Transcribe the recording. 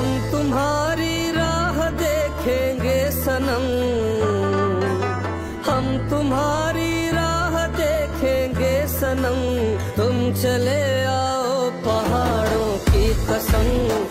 हम तुम्हारी राह देखेंगे सनम, हम तुम्हारी राह देखेंगे सनम। तुम चले आओ पहाड़ों की कसम।